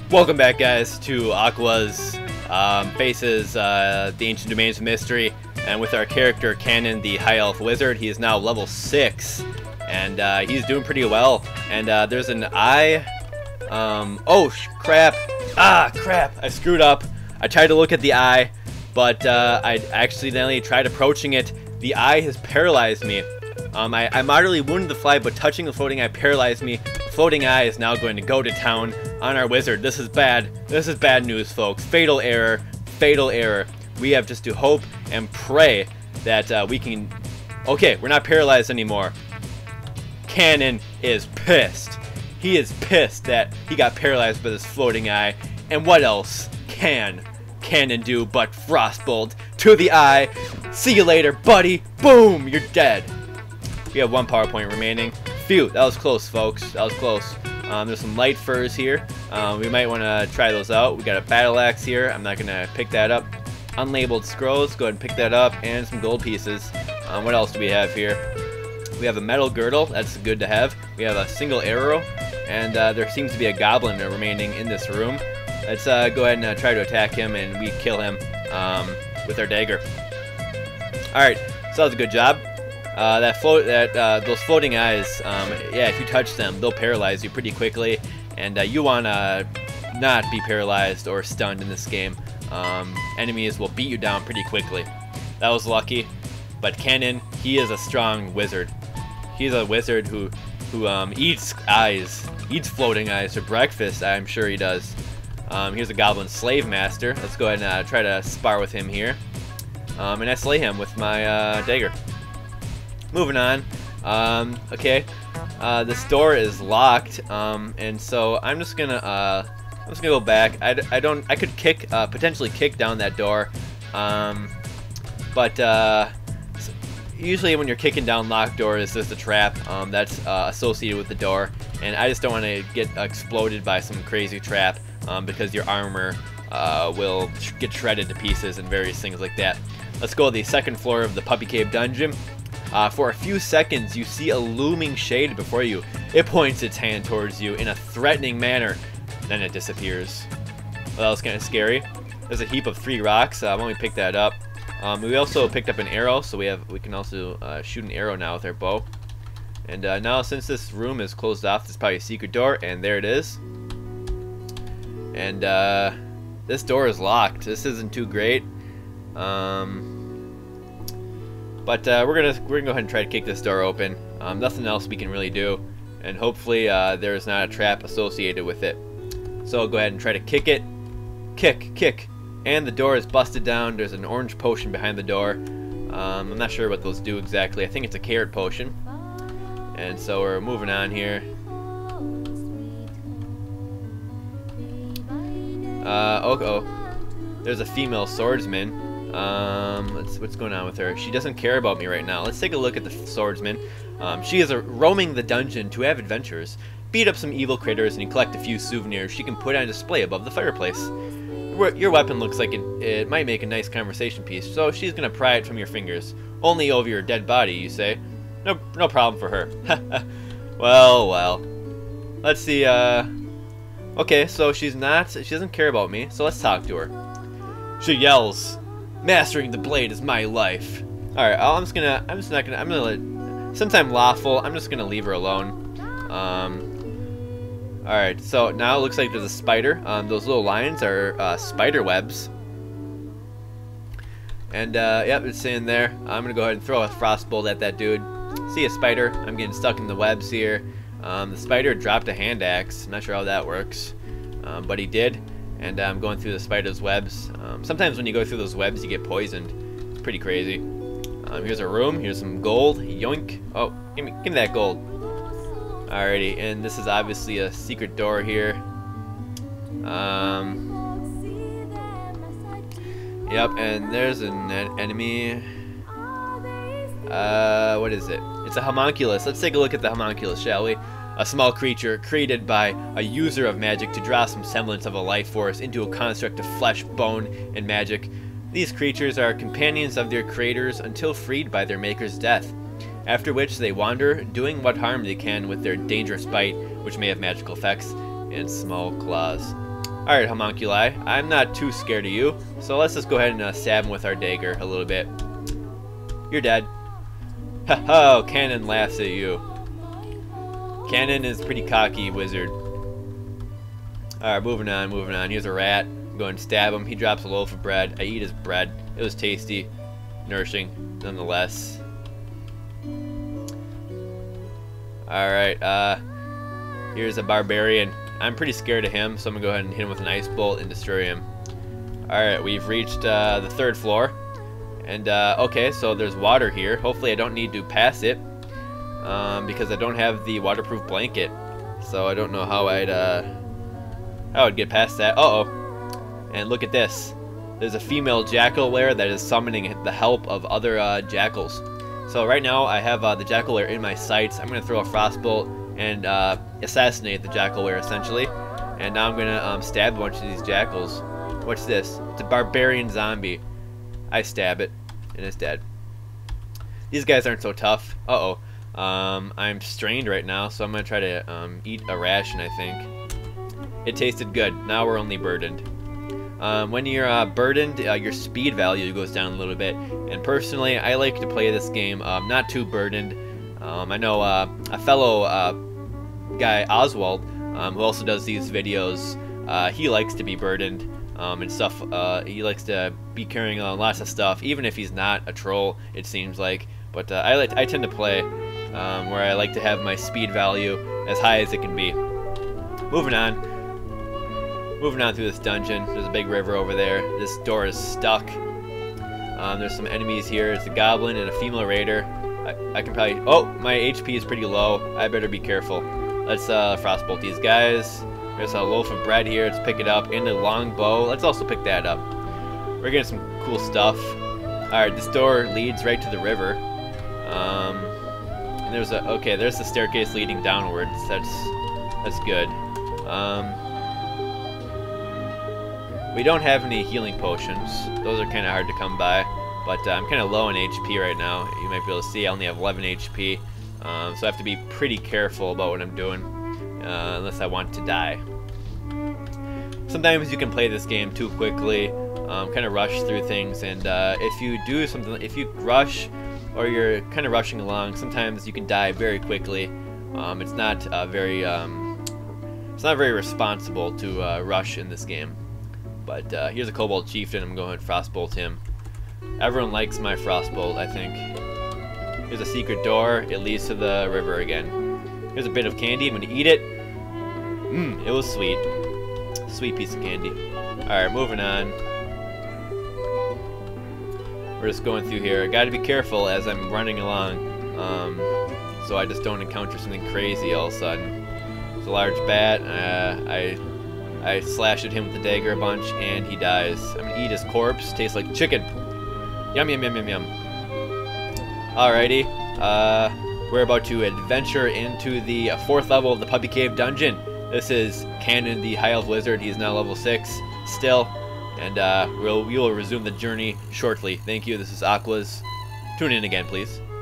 Welcome back, guys, to Aquas faces the Ancient Domains of Mystery, and with our character Kanon, the High Elf Wizard. He is now level 6, and he's doing pretty well. And there's an eye. Oh crap! Crap! I screwed up. I tried to look at the eye, but I accidentally tried approaching it. The eye has paralyzed me. I moderately wounded the fly, but touching the floating eye paralyzed me. The floating eye is now going to go to town on our wizard. This is bad. This is bad news, folks. Fatal error. Fatal error. We have just to hope and pray that we can... Okay, we're not paralyzed anymore. Kanon is pissed. He is pissed that he got paralyzed by this floating eye. And what else can Kanon do but frostbolt to the eye? See you later, buddy. Boom, you're dead. We have one power point remaining. Phew, that was close, folks. That was close. There's some light furs here. We might want to try those out. We got a battle axe here. I'm not going to pick that up. Unlabeled scrolls. Go ahead and pick that up. And some gold pieces. What else do we have here? We have a metal girdle. That's good to have. We have a single arrow. And there seems to be a goblin remaining in this room. Let's go ahead and try to attack him, and we kill him with our dagger. Alright, so that was a good job. Those floating eyes, yeah, if you touch them, they'll paralyze you pretty quickly, and you want to not be paralyzed or stunned in this game. Enemies will beat you down pretty quickly. That was lucky, but Kanon, he is a strong wizard. He's a wizard who eats eyes, eats floating eyes for breakfast. I'm sure he does. Here's a goblin slave master. Let's go ahead and try to spar with him here, and I slay him with my dagger. Moving on. Okay. This door is locked, and so I'm just gonna go back. I could potentially kick down that door, but usually when you're kicking down locked doors, there's a trap that's associated with the door, and I just don't want to get exploded by some crazy trap, because your armor will get shredded to pieces and various things like that. Let's go to the second floor of the Puppy Cave dungeon. For a few seconds, you see a looming shade before you. It points its hand towards you in a threatening manner. Then it disappears. Well, that was kind of scary. There's a heap of 3 rocks. Why don't we pick that up? We also picked up an arrow, so we can also shoot an arrow now with our bow. And now, since this room is closed off, there's probably a secret door, and there it is. And this door is locked. This isn't too great. But we're gonna go ahead and try to kick this door open. Nothing else we can really do, and hopefully there's not a trap associated with it. So I'll go ahead and try to kick it. Kick, and the door is busted down. There's an orange potion behind the door. I'm not sure what those do exactly. I think it's a carrot potion. And so we're moving on here. There's a female swordsman. What's going on with her? She doesn't care about me right now. Let's take a look at the swordsman. She is roaming the dungeon to have adventures, beat up some evil critters, and collect a few souvenirs she can put on display above the fireplace. Your weapon looks like it might make a nice conversation piece, so she's gonna pry it from your fingers. Only over your dead body, you say? No problem for her. Well. Let's see. Okay, so she doesn't care about me. So let's talk to her. She yells, "Mastering the blade is my life." Alright, since I'm lawful, I'm just gonna leave her alone. Alright, so now it looks like there's a spider. Those little lines are spider webs. And yep, it's in there. I'm gonna go ahead and throw a frostbolt at that dude. See a spider? I'm getting stuck in the webs here. The spider dropped a hand axe. Not sure how that works, but he did. And I'm going through the spider's webs. Sometimes when you go through those webs, you get poisoned. It's pretty crazy. Here's a room. Here's some gold. Yoink. Oh, give me that gold. Alrighty, and this is obviously a secret door here. Yep, and there's an enemy. What is it? It's a homunculus. Let's take a look at the homunculus, shall we? A small creature created by a user of magic to draw some semblance of a life force into a construct of flesh, bone, and magic. These creatures are companions of their creators until freed by their maker's death, after which they wander, doing what harm they can with their dangerous bite, which may have magical effects, and small claws. Alright, homunculi, I'm not too scared of you, so let's just go ahead and stab him with our dagger a little bit. You're dead. Ha-ho, Kanon laughs at you. Kanon is pretty cocky wizard. Alright, moving on, moving on. Here's a rat. I'm going to stab him. He drops a loaf of bread. I eat his bread. It was tasty. Nourishing, nonetheless. Alright, here's a barbarian. I'm pretty scared of him, so I'm going to go ahead and hit him with an ice bolt and destroy him. Alright, we've reached the 3rd floor. And, okay, so there's water here. Hopefully I don't need to pass it, because I don't have the waterproof blanket. So I don't know how I'd get past that. Uh-oh. And look at this. There's a female jackal lair that is summoning the help of other jackals. So right now I have the jackal lair in my sights. I'm going to throw a frostbolt and assassinate the jackal lair essentially. And now I'm going to stab a bunch of these jackals. What's this? It's a barbarian zombie. I stab it and it's dead. These guys aren't so tough. Uh-oh. I'm strained right now, so I'm going to try to eat a ration, I think. It tasted good. Now we're only burdened. When you're burdened, your speed value goes down a little bit. And personally, I like to play this game not too burdened. I know a fellow guy, Oswald, who also does these videos, he likes to be burdened and stuff. He likes to be carrying on lots of stuff, even if he's not a troll, it seems like. But I tend to play where I like to have my speed value as high as it can be. Moving on. Moving on through this dungeon. There's a big river over there. This door is stuck. There's some enemies here. It's a goblin and a female raider. I can probably... Oh, my HP is pretty low. I better be careful. Let's frostbolt these guys. There's a loaf of bread here. Let's pick it up. And a long bow. Let's also pick that up. We're getting some cool stuff. Alright, this door leads right to the river. And there's a... Okay, there's the staircase leading downwards. That's good. We don't have any healing potions. Those are kind of hard to come by. But I'm kind of low on HP right now. You might be able to see I only have 11 HP. So I have to be pretty careful about what I'm doing. Unless I want to die. Sometimes you can play this game too quickly. Kind of rush through things. And if you do something, if you rush or you're kind of rushing along, sometimes you can die very quickly. It's not very responsible to rush in this game. But here's a Kobold Chieftain. I'm going to frostbolt him. Everyone likes my frostbolt, I think. Here's a secret door. It leads to the river again. Here's a bit of candy. I'm going to eat it. It was sweet. Sweet piece of candy. Alright, moving on. We're just going through here. I gotta be careful as I'm running along. So I just don't encounter something crazy all of a sudden. It's a large bat. I slashed at him with the dagger a bunch, and he dies. I'm gonna eat his corpse. Tastes like chicken. Yum, yum, yum, yum, yum. Alrighty. We're about to adventure into the 4th level of the Puppy Cave dungeon. This is Kanon, the High Elf Wizard. He's now level 6 still. And we will resume the journey shortly. Thank you. This is Aquas. Tune in again, please.